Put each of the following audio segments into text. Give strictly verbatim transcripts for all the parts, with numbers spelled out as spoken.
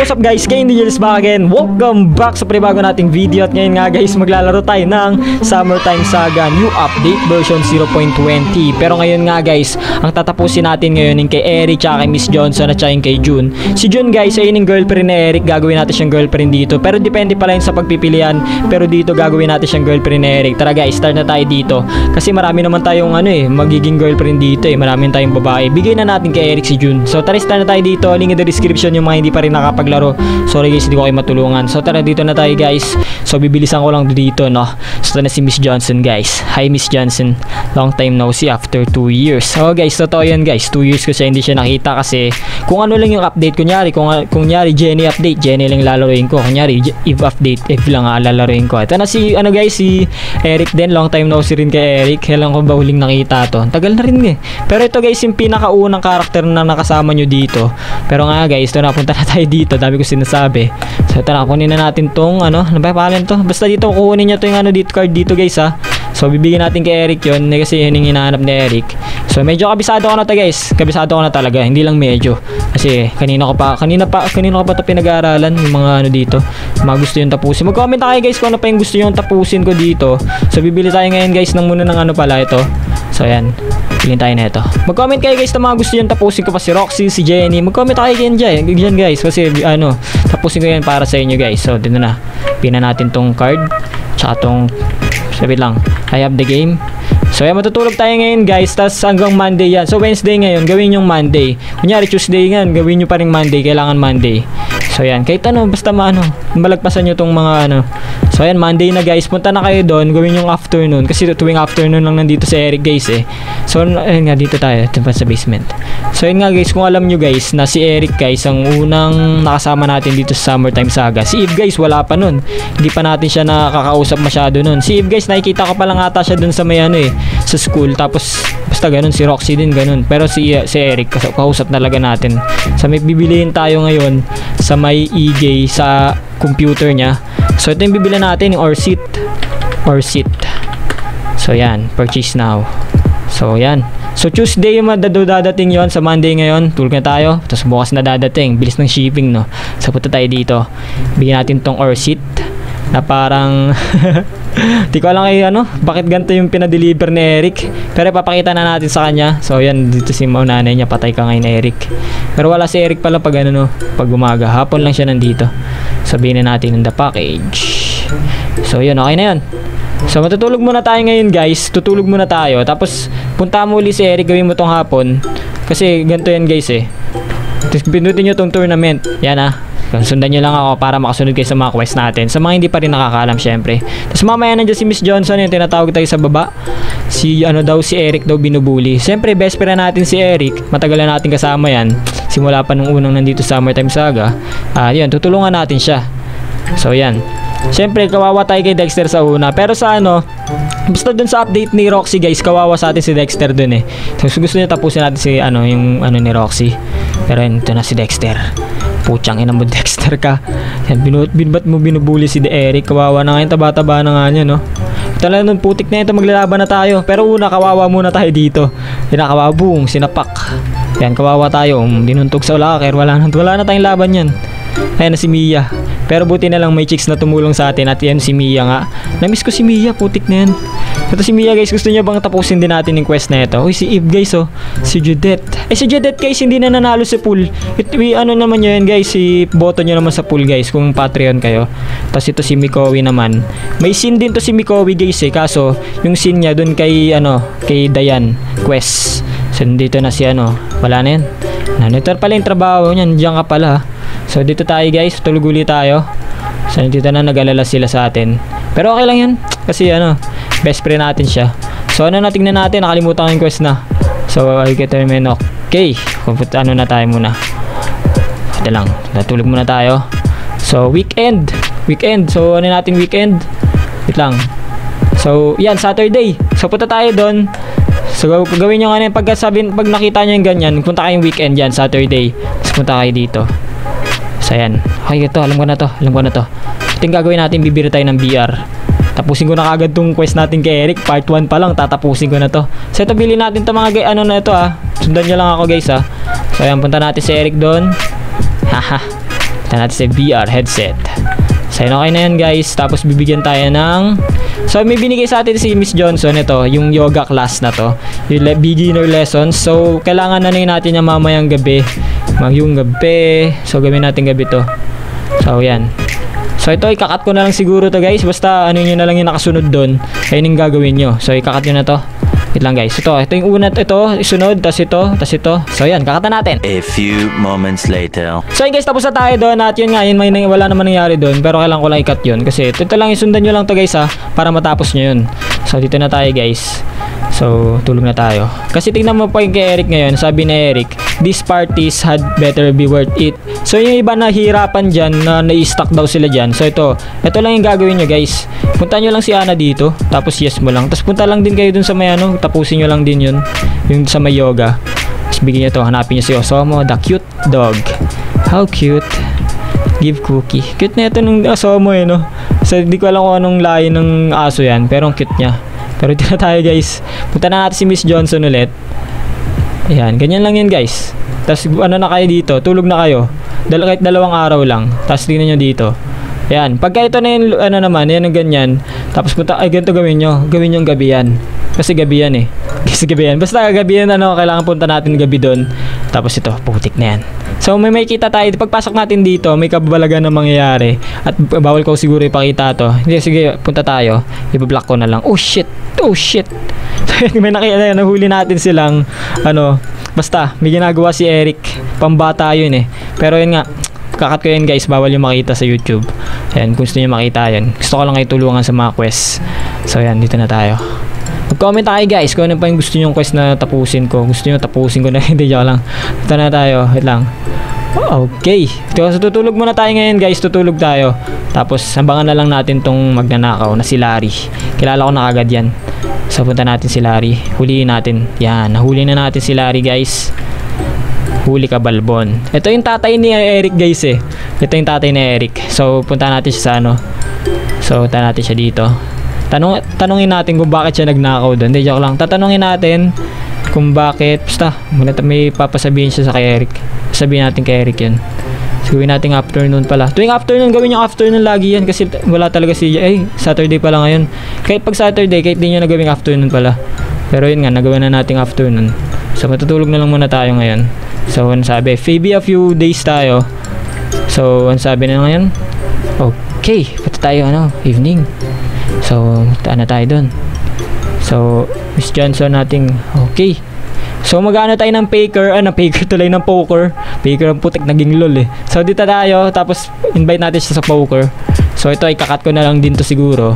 what's up guys? Kayo hindi is back again. Welcome back sa panibago nating video. At ngayon nga guys, maglalaro tayo ng Summertime Saga New Update version zero point twenty. Pero ngayon nga guys, ang tatapusin natin ngayon yung kay Eric, tsaka kay Miss Johnson at tsaka yung kay June. Si June guys, ayun yung girlfriend ni Eric. Gagawin natin siyang girlfriend dito. Pero depende pala yun sa pagpipilian. Pero dito gagawin natin siyang girlfriend ni Eric. Tara guys, start na tayo dito. Kasi marami naman tayong ano eh, magiging girlfriend dito eh. Marami tayong babae. Bigay na natin kay Eric si June. So tara, start na tayo dito. Link in the description yung mga hindi pa rin nakapaglaro. Sorry guys, hindi ko kayo matulungan. So tara, dito na tayo guys. So bibilisan ko lang dito, no. So ito na si Miss Johnson guys. Hi Miss Johnson, long time no see after two years. So guys, totoo yan guys, two years ko siya hindi siya nakita. Kasi kung ano lang yung update, kunyari kung, kunyari Jenny update, Jenny lang lalaroin ko. Kunyari Eve update, Eve lang ah, lalaroin ko. Ito na si ano guys, si Eric din. Long time no see rin kay Eric. Kailan ko ba huling nakita to? Tagal na rin eh. Pero ito guys, yung pinakaunang karakter na nakasama nyo dito. Pero nga guys, ito napunta na tayo dito. Dami ko sinasabi. So ito na, kunin na natin tong ano, ano ba pangalan to? Basta dito kukunin niya to yung ano dito card dito guys ha. So bibigyan natin kay Eric yun kasi yun yung hinahanap ni Eric. So medyo kabisado ko na to guys. Kabisado ko na talaga, hindi lang medyo. Kasi kanina ko pa, kanina pa, kanina ko pa to pinag-aaralan yung mga ano dito. Mga gusto yung tapusin. Mag-comment na kayo guys kung ano pa yung gusto yung tapusin ko dito. So bibili tayo ngayon guys ng muna ng ano pala ito. So ayan, pilin tayo na ito. Mag-comment kayo guys na mga gusto yung tapusin ko pa, si Roxy, si Jenny. Mag-comment kayo dyan dyan, dyan guys. Kasi ano, tapusin ko yan para sa inyo guys. So dito na, pina natin tong card. Tsaka tong, sabi lang, I have the game. So yan, matutulog tayo ngayon guys. Tas hanggang Monday yan. So Wednesday ngayon, gawin yung Monday. Kunyari Tuesday nga, gawin nyo pa rin Monday. Kailangan Monday. So yan, kahit ano, basta maano, malagpasan nyo tong mga ano. So yan, Monday na guys, punta na kayo doon. Gawin yung afternoon. Kasi tuwing afternoon lang nandito si Eric guys eh. So ayun nga, dito tayo, dito sa basement. So yun nga guys, kung alam nyo guys na si Eric guys ang unang nakasama natin dito sa Summertime Saga. Si Eve guys, wala pa nun. Hindi pa natin siya nakakausap masyado nun. Si Eve guys, nakikita ko pa lang ata siya dun sa may ano eh, sa school. Tapos basta ganun, si Roxy din ganun. Pero si, uh, si Eric, kausap talaga natin. So may bibilihin tayo ngayon sa may E J sa computer niya. So ito yung bibili natin, yung Orsit. Orsit. So yan, purchase now. So yan. So Tuesday yung dadating yon, sa Monday ngayon tulog na tayo, tapos bukas na dadating. Bilis ng shipping no. So punta tayo dito, bigyan natin tong Orsit na parang di ko alam kayo ano, bakit ganito yung pinadeliver ni Eric. Pero papakita na natin sa kanya. So yan, dito si nanay niya, patay ka ngayon Eric. Pero wala si Eric pala pag ano no, pag umaga. Hapon lang siya nandito. Sabihin na natin in the package. So yun, okay na yun. So matutulog muna tayo ngayon guys. Tutulog muna tayo. Tapos punta mo uli si Eric, gawin mo tong hapon. Kasi ganito yan guys eh. Tapos pinutin nyo tong tournament. Yan ah, sundan nyo lang ako para makasunod kayo sa mga quest natin. Sa mga hindi pa rin nakakaalam syempre. Tapos mamaya nandiyan si Miss Johnson, yung tinatawag tayo sa baba. Si ano daw, si Eric daw binubuli. Syempre best friend natin si Eric. Matagal na natin kasama yan. Simula pa nung unang nandito sa Summertime Saga. Ah, uh, yun, tutulungan natin siya. So yan. Syempre kawawa tayo kay Dexter sa una. Pero sa ano, basta dun sa update ni Roxy guys, kawawa sa atin si Dexter dun eh. So gusto niya tapusin natin si ano, yung ano ni Roxy. Pero yun, ito na si Dexter. Puchang ina mo Dexter ka. Yan, binut, binbat mo binubuli si De Eric. Kawawa na ngayon, taba-taba na nga niya no. Ito na nun, putik na ito, maglalaban na tayo. Pero una, kawawa muna tayo dito. Yan, kawawa, boom, sinapak. Yan, kawawa tayo, um, dinuntog sa locker. Wala na, wala na tayong laban yan. Ayan na si Mia. Pero buti na lang may chicks na tumulong sa atin. At yan si Mia nga. Namiss ko si Mia, putik na yan. Ito si Mia guys, gusto niya bang tapusin din natin yung quest na ito? Uy, si Eve guys oh. Si Judette. Eh si Judette guys, hindi na nanalo sa pool. It, we, ano naman yun guys, si boto nyo naman sa pool guys kung Patreon kayo. Tapos ito si Mikowi naman. May scene din to si Mikowi guys eh. Kaso yung scene niya dun kay ano, kay Dayan quest. So dito na si ano, wala na yan. Nanito pala yung trabaho niyan, diyan ka pala. So dito tayo guys, tulog ulit tayo. So dito na, nag-alala sila sa atin. Pero okay lang yan, kasi ano, best friend natin siya. So ano na, tingnan natin, nakalimutan ko yung quest na. So I get to remain okay. Ano na tayo muna. Ito lang, natulog muna tayo. So weekend, weekend. So ano natin weekend? Wait lang. So yan, Saturday. So punta tayo doon. So gawin nyo nga pag, sabi, pag nakita nyo yung ganyan, punta kayong weekend yan, Saturday. Tapos punta kayo dito. So ayan, okay ito, alam ko na to, alam ko na to. Ito yung gagawin natin, bibira tayo ng B R. Tapusin ko na kagad tong quest natin kay Eric. Part one pa lang, tatapusin ko na to. So ito, bilhin natin to mga ano na ito ah. Sundan nyo lang ako guys ah. So ayan, punta natin si Eric doon. Haha. Punta natin sa V R headset. So yun, okay na yan guys. Tapos bibigyan tayo ng, so may binigay sa atin si Miss Johnson. Ito yung yoga class na to, yung le beginner lessons. So kailangan na natin yung mamayang gabi, mag yung gabi. So gawin natin gabi to. So yan. So ito ikakat ko na lang siguro to guys. Basta ano nyo na lang yung nakasunod doon, ayun yung gagawin nyo. So ikakat nyo na to. Wait lang guys. Ito, ito yung una, ito, isunod, tas ito, tas ito. So yan, kakata natin. A few moments later. So yun guys, tapos na tayo doon. At yun nga, yun, may, wala naman nangyari doon. Pero kailangan ko lang ikat yun. Kasi ito, ito lang, isundan nyo lang to guys ha, para matapos nyo yun. So dito na tayo guys. So tulog na tayo. Kasi tingnan mo pa yung kay Eric ngayon. Sabi ni Eric, these parties had better be worth it. So yung iba na hirapan dyan, na na-stuck daw sila dyan. So ito, ito lang yung gagawin nyo guys. Punta nyo lang si Ana dito. Tapos yes mo lang. Tapos punta lang din kayo dun sa may ano, tapusin nyo lang din yun, yung sa may yoga. Tapos bigyan nyo to, hanapin nyo si Osomo, the cute dog. How cute. Give cookie. Cute na ito ng Osomo eh no. So hindi ko alam kung anong lahi ng aso yan, pero ang cute nya. Pero ito na tayo guys. Punta na natin si Miss Johnson ulit. Ayan, ganyan lang yan guys. Tapos ano na kayo dito, tulog na kayo. Dal kahit dalawang araw lang. Tapos tingnan nyo dito. Ayan, pagka ito na yung ano naman, yan ang ganyan. Tapos punta, ay ganito gawin nyo. Gawin nyo yung gabi yan. Kasi gabi yan eh. Kasi gabi yan. Basta gabi yan ano, kailangan punta natin gabi doon. Tapos ito, putik na yan. So may may kita tayo. Pagpasok natin dito, may kababalagan na mangyayari. At bawal ko siguro ipakita to. Hindi, sige, punta tayo. Ibablock ko na lang. Oh shit! Oh shit! May nakita, nahuli natin silang ano, basta, may ginagawa si Eric. Pambata yun eh. Pero yun nga, kakat ko yun guys, bawal yung makita sa YouTube. Ayan, kung gusto nyo makita yun. Gusto ko lang kayo tulungan sa mga quest. So yan, dito na tayo. Mag-comment tayo guys kung ano pa yung gusto nyo quest na tapusin ko. Gusto nyo tapusin ko na, hindi joke lang. Dito na tayo, wait lang. Okay, so tutulog muna tayo ngayon guys, tutulog tayo. Tapos sambangan na lang natin tong magnanakaw na si Larry. Kilala ko na agad yan. So punta natin si Larry, huliin natin. Yan, nahuli na natin si Larry guys. Huli ka balbon. Ito yung tatay ni Eric guys eh. Ito yung tatay ni Eric. So punta natin siya sa ano. So punta natin siya dito. Tanong, tanongin natin kung bakit siya nagnakaw doon. Hindi, joke lang. Tatanungin natin kung bakit. Basta, may papasabihin siya sa kay Eric. Sabihin natin kay Eric yun. So gawin natin afternoon pala. Tuwing afternoon, gawin yung afternoon lagi yan. Kasi wala talaga si, ay, Saturday pala ngayon. Kahit pag Saturday, kahit di nyo na gawing afternoon pala. Pero yun nga, nagawa na natin afternoon. So matutulog na lang muna tayo ngayon. So ano sabi, maybe a few days tayo. So ano sabi na ngayon? Okay, pati tayo ano, evening. So taan na tayo dun. So Miss Johnson nating okay. So mag-ano tayo ng paker, ano paker tuloy ng poker. Paker ang putik, naging lol eh. So dito tayo, tapos invite natin siya sa poker. So ito ay kakat ko na lang din to siguro.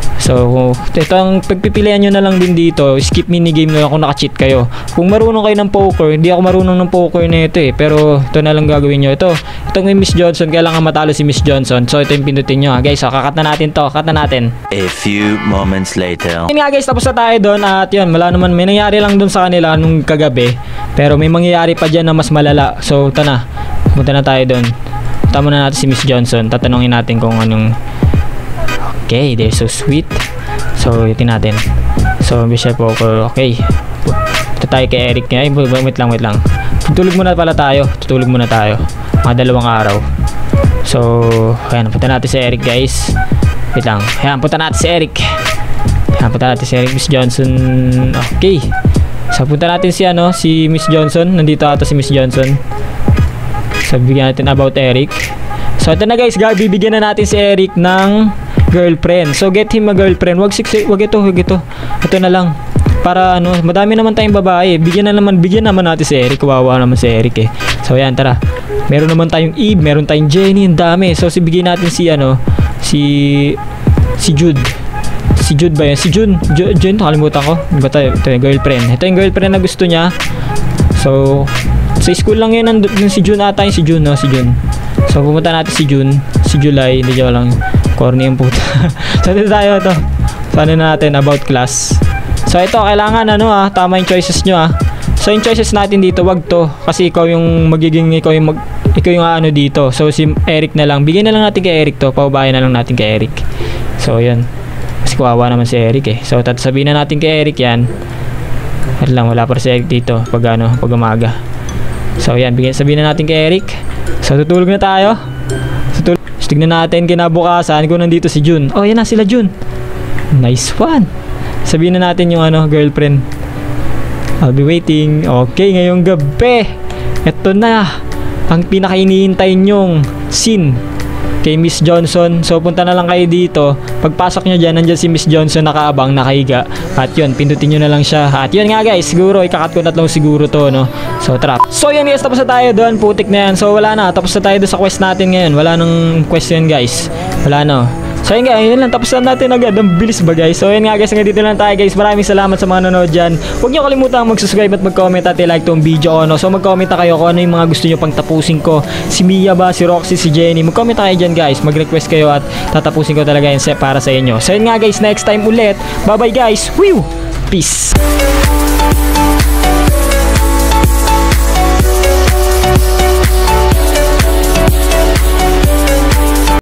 So ito ang pagpipilian nyo na lang din dito. Skip minigame na lang kung naka-cheat kayo. Kung marunong kayo ng poker, hindi ako marunong ng poker na ito eh. Pero ito na lang gagawin nyo. Ito, itong may Miss Johnson, kailangan matalo si Miss Johnson. So ito yung pindutin nyo ha. Guys, so, kakat na natin to, kakat na natin. A few moments later. Yun nga guys, tapos na tayo doon. At yun, wala naman, may nangyari lang doon sa kanila nung kagabi. Pero may mangyayari pa dyan na mas malala. So ito na, punta na tayo doon. Tama na natin si Miss Johnson. Tatanungin natin kung anong. Okay, they're so sweet. So, itin natin. So, Bishop Poker. Okay. Ito tayo kay Eric. Ay, wait lang, wait lang. Tutulog muna pala tayo. Tutulog muna tayo. Mga dalawang araw. So, ayan. Punta natin si Eric, guys. Wait lang. Ayan, punta natin si Eric. Ayan, punta natin si Eric. Miss Johnson. Okay. So, punta natin si, ano, si Miss Johnson. Nandito ata si Miss Johnson. So, bigyan natin about Eric. So, ito na, guys. Bibigyan na natin si Eric ng girlfriend. So get him a girlfriend. Wag six, wag ito, wag ito. Ito na lang. Para ano, madami naman tayong babae. Bigyan na naman, bigyan naman natin si Eric. Kawawa naman si Eric eh. So ayan, tara. Meron naman tayong Eve, meron tayong Jenny, ang dami. So si bigyan natin si ano, si si Jude. Si Jude ba yan? Si June. Ju June, nakalimutan ko. Ba tayo? Ito yung girlfriend. Ito yung girlfriend na gusto niya. So sa school lang yun, yung si June ata yung si June, no? Si June. So pumunta natin si June, si July, hindi joke lang. Corny yung puta. So dito tayo ito. So ano natin about class. So ito kailangan ano ah, tama yung choices nyo ah. So yung choices natin dito, wag to. Kasi ikaw yung magiging, ikaw yung mag, ikaw yung ano dito. So si Eric na lang. Bigyan na lang natin kay Eric to. Paubayan na lang natin kay Eric. So yun. Kasi kawawa naman si Eric eh. So tatasabihin na natin kay Eric yan. At lang, wala pa si Eric dito pag ano, pag umaga. So yan, bigyan sabihin na natin kay Eric. So tutulog na tayo. So, tignan natin kinabukasan kung nandito si Jun. Oh, yan na sila Jun. Nice one. Sabihin na natin yung ano, girlfriend. I'll be waiting. Okay, ngayong gabi. Ito na ang pinaka-inihintay nyong scene kay Miss Johnson. So punta na lang kayo dito. Pagpasok nyo dyan, nandyan si Miss Johnson nakaabang, nakahiga. At yun, pindutin nyo na lang siya. At yun nga guys, siguro ikakat ko na lang siguro to, no. So trap. So yun guys, tapos na tayo doon. Putik na yan. So wala na, tapos na tayo doon sa quest natin ngayon. Wala nang question guys. Wala na. So yun nga, yun lang, tapos na natin agad. Ang bilis ba guys? So yun nga guys, hanggang dito lang tayo guys. Maraming salamat sa mga nanonood dyan. Huwag nyo kalimutan mag-subscribe at mag-comment at i-like tong video ko, no? So mag-comment na kayo kung ano yung mga gusto nyo pang tapusin ko. Si Mia ba, si Roxy, si Jenny. Mag-comment na kayo dyan guys. Mag-request kayo at tatapusin ko talaga yun para sa inyo. So yun nga guys, next time ulit. Bye bye guys. Woo! Peace!